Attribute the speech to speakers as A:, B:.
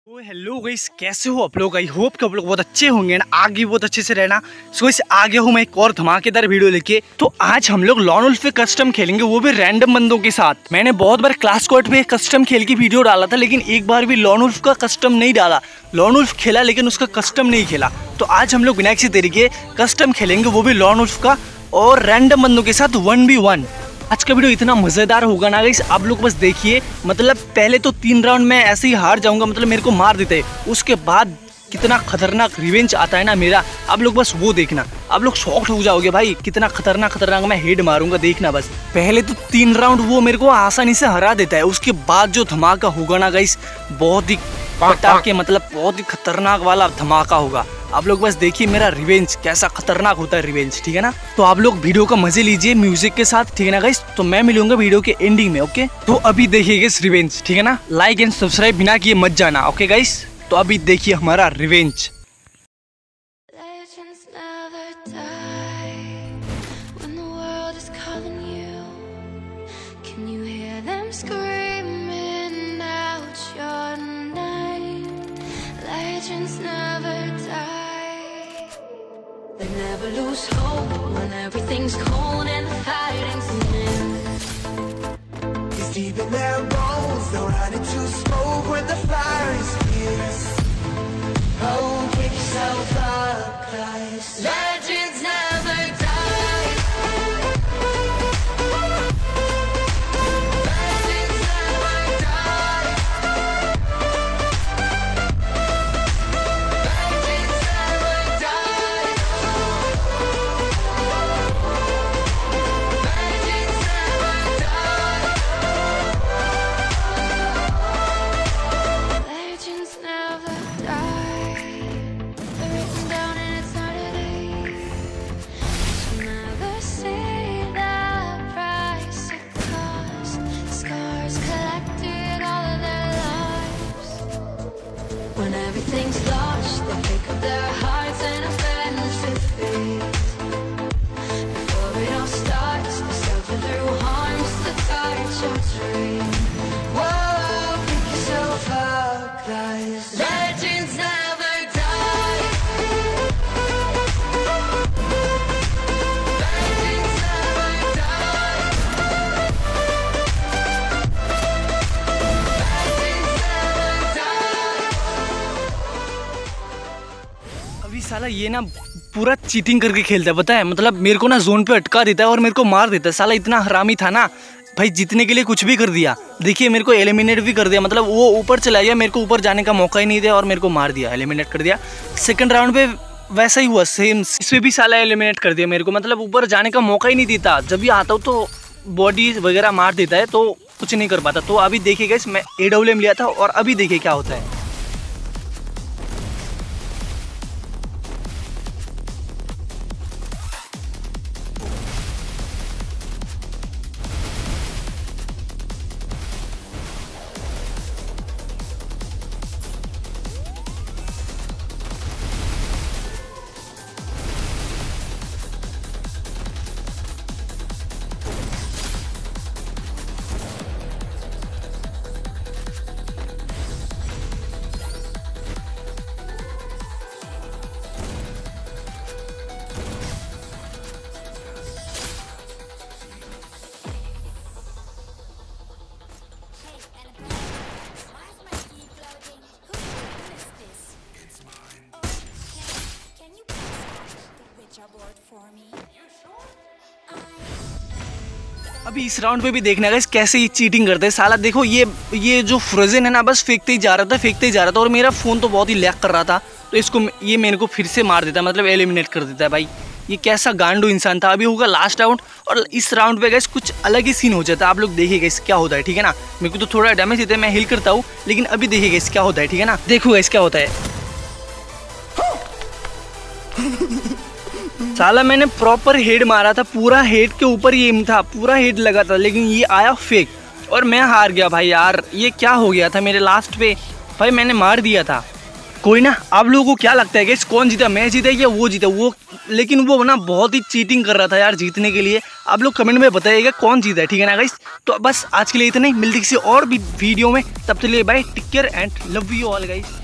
A: तो hello guys, कैसे हो आप लोग। आई होप कि आप लोग बहुत अच्छे होंगे ना, आगे बहुत अच्छे से रहना। सो गाइस आ गया हूँ मैं एक और धमाकेदार वीडियो लेके। तो आज हम लोग लॉन वुल्फ पे कस्टम खेलेंगे, वो भी रैंडम बंदों के साथ। मैंने बहुत बार क्लास कोर्ट पे कस्टम खेल की वीडियो डाला था, लेकिन एक बार भी लॉन वुल्फ का कस्टम नहीं डाला। लॉन वुल्फ खेला लेकिन उसका कस्टम नहीं खेला। तो आज हम लोग बिना किसी तरीके कस्टम खेलेंगे, वो भी लॉन वुल्फ का, और रैंडम बंदों के साथ 1v1। आज का वीडियो इतना मज़ेदार होगा ना गाइस, आप लोग बस देखिए। मतलब पहले तो 3 राउंड में ऐसे ही हार जाऊंगा, मतलब मेरे को मार देते हैं। उसके बाद कितना खतरनाक रिवेंज आता है ना मेरा, आप लोग बस वो देखना। आप लोग शॉक्ड हो जाओगे भाई, कितना खतरनाक मैं हेड मारूंगा, देखना बस। पहले तो 3 राउंड वो मेरे को आसानी से हरा देता है, उसके बाद जो धमाका होगा ना गाइस, बहुत ही पटाखे, मतलब बहुत ही खतरनाक वाला धमाका होगा। आप लोग बस देखिए मेरा रिवेंज कैसा खतरनाक होता है रिवेंज, ठीक है ना। तो आप लोग वीडियो का मजे लीजिए म्यूजिक के साथ, ठीक है ना गाइस। तो मैं मिलूंगा वीडियो के एंडिंग में, ओके। तो अभी देखिए इस रिवेंज, ठीक है ना। लाइक एंड सब्सक्राइब बिना किए मत जाना, ओके गाइस। तो अभी देखिए हमारा revenge.
B: They never lose hope when everything's cold and the fighting's new.
C: It's deep in their bones, they'll run into smoke when the fire is fierce. Oh, pick yourself up, Christ.
B: Legends never die. Legends never die. Legends never die. Legends never die. Legends never die. They're written down and it's not today. She'll never say the price it cost. Scars collected all of their lives. When everything's lost, they pick up their hearts and avenge defeat. Before it all starts, they suffer through harms to touch your dream.
C: Whoa, pick yourself up, Christ.
B: Legends never die. Legends never die. Legends never die.
A: अभी साला ये ना पूरा cheating करके खेलता है, पता है। मतलब मेरे को ना जोन पे अटका देता है और मेरे को मार देता है। साला इतना हरामी था ना भाई, जीतने के लिए कुछ भी कर दिया। देखिए मेरे को एलिमिनेट भी कर दिया, मतलब वो ऊपर चला गया, मेरे को ऊपर जाने का मौका ही नहीं दिया और मेरे को मार दिया, एलिमिनेट कर दिया। सेकंड राउंड पे वैसा ही हुआ सेम, इसमें भी साला एलिमिनेट कर दिया मेरे को, मतलब ऊपर जाने का मौका ही नहीं देता। जब भी आता हूँ तो बॉडी वगैरह मार देता है, तो कुछ नहीं कर पाता। तो अभी देखिए गाइस, मैं AWM लिया था और अभी देखिए क्या होता है। अभी इस राउंड पे भी देखना गाइस कैसे ये चीटिंग करते हैं साला। देखो ये जो फ्रोजन है ना, बस फेंकते ही जा रहा था और मेरा फ़ोन तो बहुत ही लैग कर रहा था। तो इसको ये मेरे को फिर से मार देता है, मतलब एलिमिनेट कर देता है भाई। ये कैसा गांडू इंसान था। अभी होगा लास्ट राउंड और इस राउंड पे गाइस कुछ अलग ही सीन हो जाता है। आप लोग देखिए गाइस क्या होता है, ठीक है ना। मेरे को तो थोड़ा डैमेज देता है, मैं हिल करता हूँ, लेकिन अभी देखिए गाइस क्या होता है, ठीक है ना। देखो गाइस क्या होता है। साला मैंने प्रॉपर हेड मारा था, पूरा हेड के ऊपर ही एम था, पूरा हेड लगा था, लेकिन ये आया फेक और मैं हार गया भाई। यार ये क्या हो गया था मेरे लास्ट पे भाई, मैंने मार दिया था। कोई ना, आप लोगों को क्या लगता है कि कौन जीता, मैं जीता या वो जीता, वो लेकिन वो ना बहुत ही चीटिंग कर रहा था यार जीतने के लिए। आप लोग कमेंट में बताइएगा कौन जीता है, ठीक है ना गाइस। तो बस आज के लिए इतना ही, मिलते किसी और भी वीडियो में, तब तक के लिए bye, take care and love you all guys.